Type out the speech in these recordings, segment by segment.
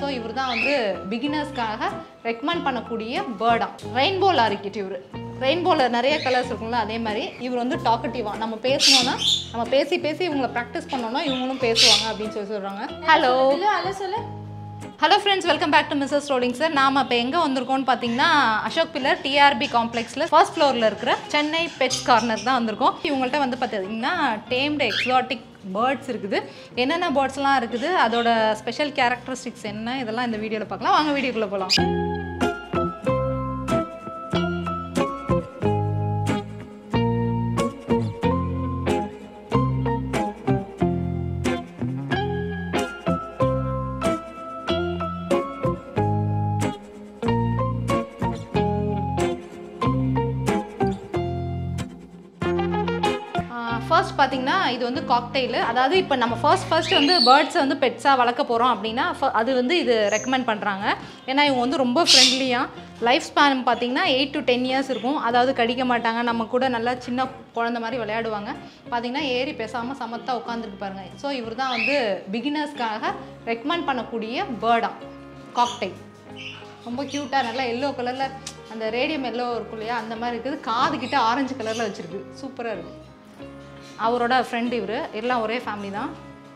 So இவர் தான் வந்து பிகினர்ஸ்க்காக ரெக்கமெண்ட் பண்ணக்கூடிய பேர்டா. ரெயின்போ லாரிக்கிட் இவர். ரெயின்போவில் நிறைய கலர்ஸ் இருக்கும்ல, அதே மாதிரி இவர் வந்து டாக்கட்டிவாக நம்ம பேசணும்னா நம்ம பேசி இவங்களை ப்ராக்டிஸ் பண்ணோன்னா இவங்களும் பேசுவாங்க அப்படின்னு சொல்கிறாங்க. ஹலோ சொல்லு. Hello friends, welcome back to Mrs.Rolling sir. நாம் இப்போ எங்கே வந்திருக்கோம்னு பார்த்தீங்கன்னா அசோக் பில்லர் TRB காம்ப்ளெக்ஸில் ஃபர்ஸ்ட் ஃப்ளோரில் இருக்கிற சென்னை பெட்ஸ் கார்னர் தான் வந்திருக்கோம். இவங்கள்ட்ட வந்து பார்த்தீங்கன்னா டேம்டு எக்ஸாட்டிக் பேர்ட்ஸ் இருக்குது. என்னென்ன பேர்ட்ஸ்லாம் இருக்குது, அதோட ஸ்பெஷல் கேரக்டரிஸ்டிக்ஸ் என்ன, இதெல்லாம் இந்த வீடியோவில் பார்க்கலாம். வாங்க வீடியோக்குள்ளே போகலாம். ஃபர்ஸ்ட் பார்த்தீங்கன்னா இது வந்து காக்டெயில். அதாவது இப்போ நம்ம ஃபர்ஸ்ட் வந்து பேர்ட்ஸை வந்து பெட்ஸாக வளர்க்க போகிறோம் அப்படின்னா அது வந்து இது ரெக்கமெண்ட் பண்ணுறாங்க. ஏன்னா இவங்க வந்து ரொம்ப ஃப்ரெண்ட்லியாக, லைஃப் ஸ்பேன் பார்த்தீங்கன்னா 8 to 10 years இருக்கும். அதாவது கடிக்க மாட்டாங்க, நம்ம கூட நல்லா சின்ன குழந்த மாதிரி விளையாடுவாங்க. பார்த்தீங்கன்னா ஏறி பேசாமல் சமத்தாக உட்காந்துருக்கு பாருங்கள். ஸோ இவர் தான் வந்து பிகினர்ஸ்க்காக ரெக்கமெண்ட் பண்ணக்கூடிய பேர்டா காக்டெயில். ரொம்ப க்யூட்டாக நல்லா எல்லோ கலரில், அந்த ரேடியம் எல்லோ இருக்கும் இல்லையா, அந்த மாதிரி இருக்குது. காது கிட்ட ஆரஞ்சு கலரில் வச்சுருக்கு. சூப்பராக இருக்குது. அவரோட ஃப்ரெண்ட் இவர், எல்லாம் ஒரே ஃபேமிலி தான்.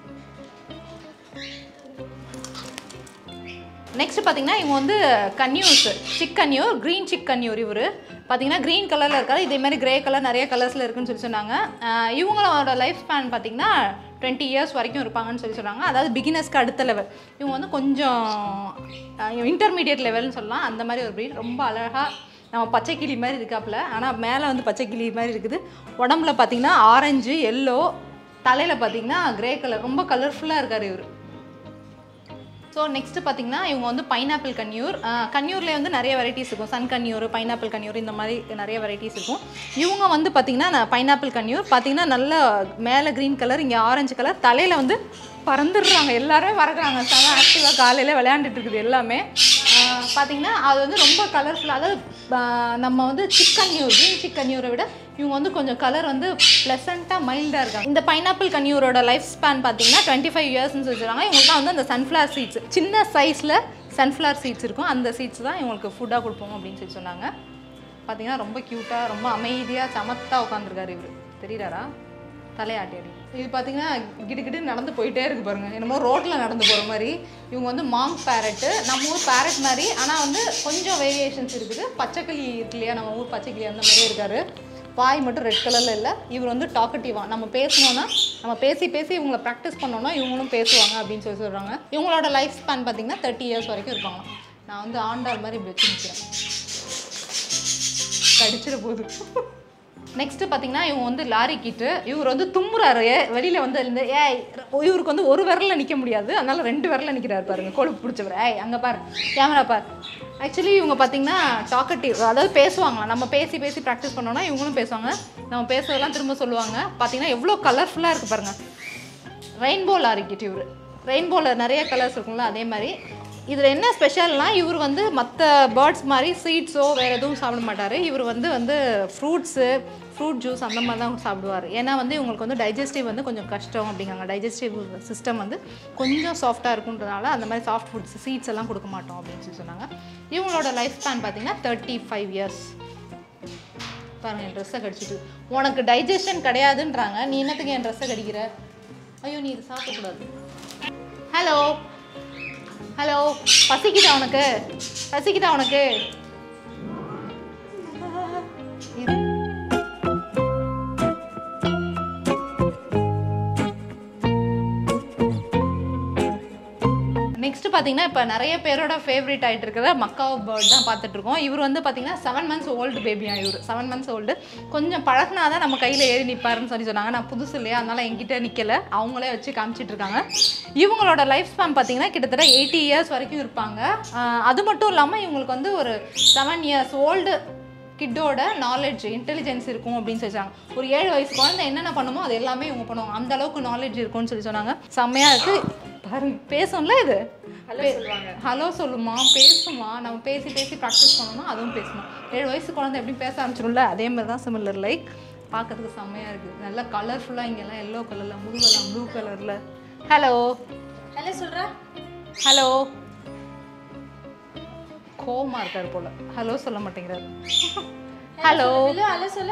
நெக்ஸ்ட் பார்த்தீங்கன்னா இவங்க வந்து கன்யூர்ஸ், கன்யூர், க்ரீன் கன்யூர். இவர் பார்த்தீங்கன்னா க்ரீன் கலரில் இருக்காது, இதே மாதிரி கிரே கலர் நிறைய கலர்ஸில் இருக்குன்னு சொல்லி சொன்னாங்க. இவங்களோட லைஃப் ஸ்பேன் பார்த்தீங்கன்னா 20 years வரைக்கும் இருப்பாங்கன்னு சொல்லி சொல்கிறாங்க. அதாவது பிகினர்ஸ்க்கு அடுத்த லெவல். இவங்க வந்து கொஞ்சம் இன்டர்மீடியட் லெவல்னு சொல்லலாம். அந்த மாதிரி ஒரு ப்ரீட். ரொம்ப அழகாக நம்ம பச்சை கிளி மாதிரி இருக்காப்புல, ஆனால் மேலே வந்து பச்சை கிளி மாதிரி இருக்குது. உடம்புல பார்த்தீங்கன்னா ஆரஞ்சு, எல்லோ, தலையில் பார்த்தீங்கன்னா கிரே கலர். ரொம்ப கலர்ஃபுல்லாக இருக்கார் இவர். ஸோ நெக்ஸ்ட்டு பார்த்தீங்கன்னா இவங்க வந்து பைனாப்பிள் கன்யூர். கன்யூர்லேயே வந்து நிறைய வெரைட்டிஸ் இருக்கும். சன்கன்யூர், பைனாப்பிள் கன்யூர், இந்த மாதிரி நிறைய வெரைட்டிஸ் இருக்கும். இவங்க வந்து பார்த்திங்கன்னா பைனாப்பிள் கன்யூர் பார்த்தீங்கன்னா நல்ல மேலே க்ரீன் கலர், இங்கே ஆரஞ்சு கலர். தலையில் வந்து பறந்துடுறாங்க, எல்லாருமே பறக்குறாங்க. செம ஆக்டிவாக காலையில் விளையாண்டுட்டு இருக்குது எல்லாமே. பார்த்திங்கன்னா அது வந்து ரொம்ப கலர்ஃபுல்லாக. அதாவது நம்ம வந்து க்ரீன் கன்யூரை விட இவங்க வந்து கொஞ்சம் கலர் வந்து ப்ளசண்ட்டாக மைல்டாக இருக்காங்க. இந்த பைனாப்பிள் கன்யூரோட லைஃப் ஸ்பேன் பார்த்தீங்கன்னா 25 yearsன்னு சொல்லிடுறாங்க. இவங்களுக்கு தான் வந்து அந்த சன்ஃப்ளவர் சீட்ஸ், சின்ன சைஸில் சன்ஃப்ளவர் சீட்ஸ் இருக்கும். அந்த சீட்ஸ் தான் இவங்களுக்கு ஃபுட்டாக கொடுப்போம் அப்படின்னு சொல்லி சொன்னாங்க. பார்த்தீங்கன்னா ரொம்ப க்யூட்டாக, ரொம்ப அமைதியாக சமத்தாக உட்காந்துருக்காரு இவர். தெரியுறாரா? தலையாட்டி அடி. இது பார்த்தீங்கன்னா கிட்டு நடந்து போயிட்டே இருக்கு பாருங்கள், என்னமோ ரோட்டில் நடந்து போகிற மாதிரி. இவங்க வந்து மாங்க் பேரட்டு, நம்ம ஊர் பேரட் மாதிரி, ஆனால் வந்து கொஞ்சம் வேரியேஷன்ஸ் இருக்குது. பச்சைக்கிளி இருக்கு இல்லையா, நம்ம ஊர் பச்சைக்கிளி அந்த மாதிரியே இருக்காரு. வாய் மட்டும் ரெட் கலரில் இல்லை. இவர் வந்து டாக்கட்டிவாக, நம்ம பேசணுன்னா நம்ம பேசி இவங்களை ப்ராக்டிஸ் பண்ணோன்னா இவங்களும் பேசுவாங்க அப்படின்னு சொல்லி சொல்கிறாங்க. இவங்களோட லைஃப் ஸ்பேன் பார்த்தீங்கன்னா 30 years வரைக்கும் இருப்பாங்க. நான் வந்து ஆண்டாள் மாதிரி இப்படி வச்சு நிற்கிறேன், கடிச்சிட போகுது. நெக்ஸ்ட்டு பார்த்தீங்கன்னா இவங்க வந்து லாரிக்கிட்டு. இவர் வந்து தும்புறாரு வெளியில் வந்து இருந்து. இவருக்கு வந்து ஒரு விரலில் நிற்க முடியாது, அதனால் 2 விரலில் நிற்கிறாரு பாருங்க, கொழுப்பு பிடிச்சவர். அங்கே பாரு, கேமரா பார். ஆக்சுவலி இவங்க பார்த்தீங்கன்னா டாக்கட்டிவ், அதாவது பேசுவாங்களாம். நம்ம பேசி ப்ராக்டிஸ் பண்ணோன்னா இவங்களும் பேசுவாங்க. நம்ம பேசுறதெல்லாம் திரும்ப சொல்லுவாங்க. பார்த்தீங்கன்னா எவ்வளோ கலர்ஃபுல்லாக இருக்குது பாருங்கள். ரெயின்போ லாரிக்கிட் இவர். ரெயின்போவில் நிறைய கலர்ஸ் இருக்கும்ல, அதே மாதிரி. இதில் என்ன ஸ்பெஷல்னால் இவர் வந்து மற்ற பேர்ட்ஸ் மாதிரி சீட்ஸோ வேறு எதுவும் சாப்பிட மாட்டார். இவர் வந்து ஃப்ரூட் ஜூஸ் அந்த மாதிரி தான் சாப்பிடுவார். ஏன்னா வந்து இவங்களுக்கு வந்து டைஜஸ்டிவ் வந்து கொஞ்சம் கஷ்டம் அப்படிங்காங்க. டைஜஸ்டிவ் சிஸ்டம் வந்து கொஞ்சம் சாஃப்டாக இருக்குன்றதுனால அந்த மாதிரி சாஃப்ட் ஃபுட்ஸ், சீட்ஸ் எல்லாம் கொடுக்க மாட்டோம் அப்படின்னு சொல்லி சொன்னாங்க. இவங்களோட லைஃப் ஸ்பேன் பார்த்தீங்கன்னா 35 years. பாருங்கள், என் ட்ரெஸ்ஸை கடிச்சிட்டு. உனக்கு டைஜஷன் கிடையாதுன்றாங்க, நீ என்னத்துக்கு என் ட்ரெஸ்ஸை கடிக்கிற? ஐயோ, நீ இது சாப்பிடக்கூடாது. ஹலோ, பசிக்கிட்டா உனக்கு? நெக்ஸ்ட் பார்த்தீங்கன்னா இப்போ நிறைய பேரோட ஃபேவரட் ஆகிட்டு இருக்கிற மக்காவ் பேர்ட் தான் பார்த்துட்ருக்கோம். இவர் வந்து பார்த்தீங்கன்னா 7 months ஓல்டு பேபியாக. இவர் 7 months ஓல்டு. கொஞ்சம் பழகினா தான் நம்ம கையில் ஏறி நிற்பாருன்னு சொல்லி சொன்னாங்க. நான் புதுசு இல்லையா, அதனால் என்கிட்ட நிற்கலை, அவங்களே வச்சு காமிச்சிட்ருக்காங்க. இவங்களோட லைஃப் ஸ்பேன் பார்த்தீங்கன்னா கிட்டத்தட்ட 80 years வரைக்கும் இருப்பாங்க. அது மட்டும் இல்லாமல் இவங்களுக்கு வந்து ஒரு 7 years ஓல்டு கிட்டோட நாலேஜ், இன்டெலிஜென்ஸ் இருக்கும் அப்படின்னு சொல்லிச்சாங்க. ஒரு 7 வயசு குழந்தை என்னென்ன பண்ணுமோ அது எல்லாமே இவங்க பண்ணுவாங்க. அந்த அளவுக்கு நாலேஜ் இருக்கும்னு சொல்லி சொன்னாங்க. செம்மையாக இருக்குது பாருங்க. பேசும்ல இது, ஹலோ சொல்லுமா, பேசுமா. நம்ம பேசி ப்ராக்டிஸ் பண்ணோம்னா அதுவும் பேசணும். 7 வயசு குழந்தை எப்படி பேச ஆரம்பிச்சிடும்ல, அதே மாதிரி தான் சிமிலர். லைக் பார்க்கறதுக்கு செம்மையாக இருக்குது. நல்லா கலர்ஃபுல்லாக, இங்கெல்லாம் எல்லோ கலரில், முதுகெல்லாம் ப்ளூ கலரில். ஹலோ சொல்கிறேன். கோவமாக இருக்கார் போல். ஹலோ சொல்ல மாட்டேங்கிறாரு. ஹலோ ஹலோ சொல்ல.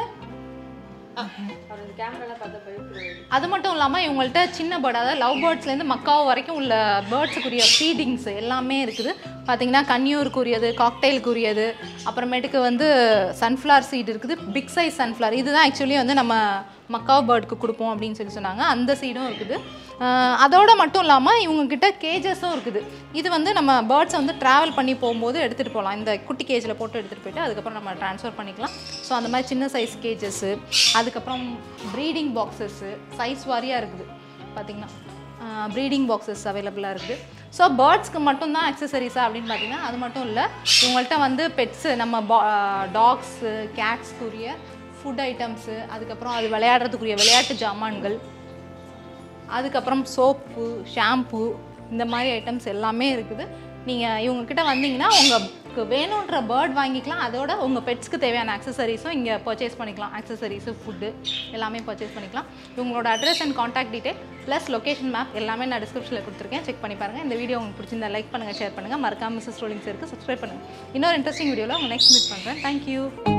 அது மட்டும் இல்லாமல் இவங்கள்ட்ட சின்ன பேர்ட், அதாவது லவ் பேர்ட்ஸ்லேருந்து மக்காவ் வரைக்கும் உள்ள பேர்ட்ஸுக்குரிய ஃபீடிங்ஸ் எல்லாமே இருக்குது. பார்த்தீங்கன்னா கன்னியூருக்குரியது, காக்டெயிலுக்குரியது, அப்புறமேட்டுக்கு வந்து சன்ஃப்ளவர் சீட் இருக்குது, பிக் சைஸ் சன்ஃப்ளவர். இதுதான் ஆக்சுவலி வந்து நம்ம மக்காவ் பேர்டுக்கு கொடுப்போம் அப்படின்னு சொல்லி சொன்னாங்க. அந்த சீடும் இருக்குது. அதோடு மட்டும் இல்லாமல் இவங்கக்கிட்ட கேஜஸும் இருக்குது. இது வந்து நம்ம பேர்ட்ஸை வந்து ட்ராவல் பண்ணி போகும்போது எடுத்துகிட்டு போகலாம். இந்த குட்டி கேஜில் போட்டு எடுத்துகிட்டு போய்ட்டு அதுக்கப்புறம் நம்ம ட்ரான்ஸ்ஃபர் பண்ணிக்கலாம். ஸோ அந்த மாதிரி சின்ன சைஸ் கேஜஸ்ஸு, அதுக்கப்புறம் ப்ரீடிங் பாக்ஸஸ்ஸு சைஸ் வாரியாக இருக்குது. பார்த்திங்கன்னா ப்ரீடிங் பாக்ஸஸ் அவைலபிளாக இருக்குது. ஸோ பேர்ட்ஸ்க்கு மட்டும்தான் அக்சசரிஸா அப்படின்னு பார்த்தீங்கன்னா அது மட்டும் இல்லை. இவங்கள்ட்ட வந்து பெட்ஸு, நம்ம டாக்ஸு, கேட்ஸ்க்குரிய ஃபுட் ஐட்டம்ஸு, அதுக்கப்புறம் அது விளையாடுறதுக்குரிய விளையாட்டு ஜாமான்கள், அதுக்கப்புறம் சோப்பு, ஷாம்பு, இந்த மாதிரி ஐட்டம்ஸ் எல்லாமே இருக்குது. நீங்கள் இவங்கக்கிட்ட வந்தீங்கன்னா உங்களுக்கு வேணுன்ற பேர்ட் வாங்கிக்கலாம். அதோட உங்கள் பெட்ஸ்க்கு தேவையான அக்சசரிஸும் இங்கே பர்ச்சேஸ் பண்ணிக்கலாம். அக்சசரிஸு, ஃபுட்டு எல்லாமே பர்ச்சேஸ் பண்ணிக்கலாம். இவங்களோட address and contact detail plus location map எல்லாமே நான் டிஸ்கிரிப்ஷனில் கொடுத்துருக்கேன். செக் பண்ணி பாருங்கள். இந்த வீடியோ உங்களுக்கு பிடிச்சிருந்தா லைக் பண்ணுங்கள், ஷேர் பண்ணுங்கள். மறக்காம Mrs.Rolling இருக்குது சப்ஸ்கிரைப் பண்ணுங்கள். இன்னொரு இன்ட்ரெஸ்டிங் வீடியோவில் உங்கள் நெக்ஸ்ட் மீட் பண்ணுறேன். தேங்க்யூ.